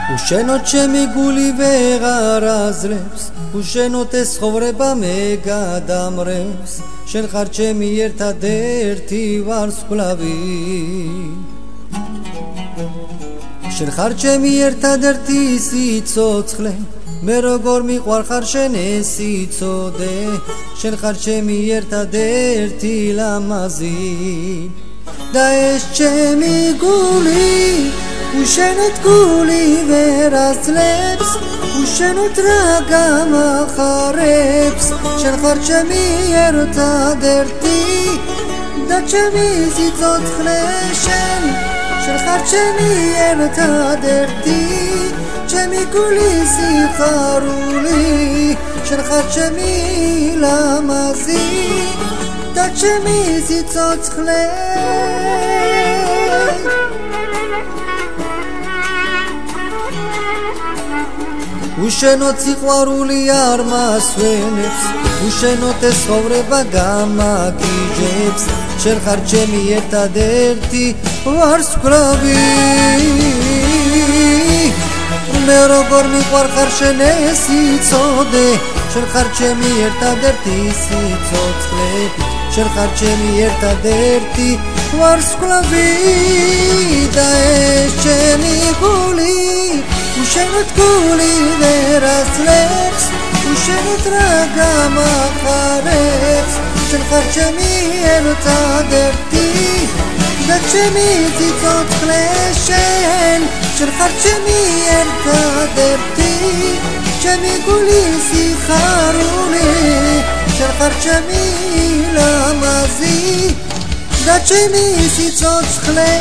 უშენოდ ჩემი გული ვეღარ აზრებს, უშენოდ ეს ცხოვრება მე გადამრევს, შენ ხარ ჩემი ერთადერთი ვარსკვლავი, შენ ხარ ჩემი ერთადერთი სიცოცხლე, მე როგორ მიყვარხარ შენ ეს იცოდე, შენ ხარ ჩემი ერთადერთი ლამაზი და ეს ჩემი გული უშენოდ გული ვერ აძლებს, უშენოდ რა გამახარებს, შენ ხარ ჩემი ერთადერთი და ჩემი სიცოცხლე შენ ხარ ჩემი ერთადერთი, ჩემი გული სიხარული, შენ ხარ ჩემი ლამაზი და ჩემი სიცოცხლე. უშენოდ სიყვარული არ მასვენებს, უშენოდ ეს ცხოვრება გამაგიჟებს, შენ ხარ ჩემი ერთადერთი ვარსკვლავი, მე როგორ მიყვარხარ შენ ეს იცოდე, შენ ხარ ჩემი ერთადერთი სიცოცხლე, შენ ხარ ჩემი ერთადერთი ვარსკვლავი და ეს ჩემი გული უშენოდ გული ვერ აძლებს, უშენოდ რა გამახარებს, შენ ხარ ჩემი ერთადერთი და ჩემი სიცოცხლე შენ ხარ ჩემი ერთადერთი, ჩემი გული სიხარული, შენ ხარ ჩემი ლამაზი და ჩემი სიცოცხლე.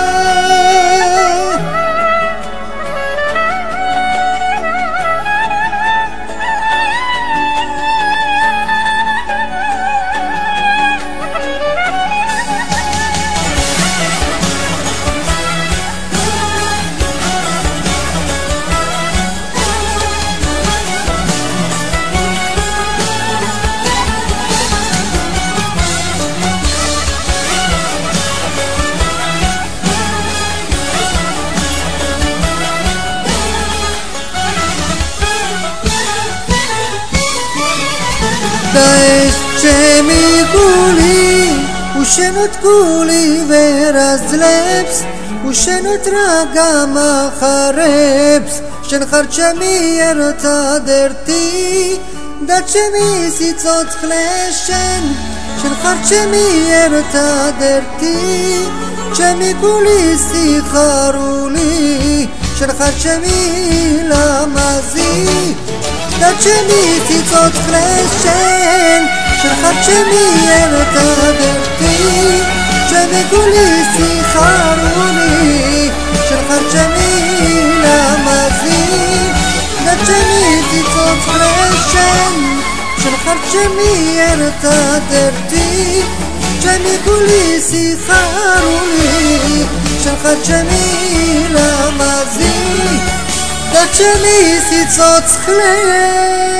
და ეს ჩემი გული უშენოდ გული ვერ აძლებს, უშენოდ რა გამახარებს, შენ ხარ ჩემი ერთადერთი და ჩემი სიცოცხლე შენ ხარ ჩემი ერთადერთი, ჩემი გული სიხარული, შენ ხარ ჩემი ლამაზი და ჩემი სიცოცხლე შენ ხარ ჩემი ერთადერთი, ჩემი გული სიხარული, შენ ხარ ჩემი ლამაზი და ჩემი სიცოცხლე შენ ხარ ჩემი ერთადერთი, ჩემი გული სიხარული, შენ ხარ ჩემი ლამაზი და ჩემი სიცოცხლე.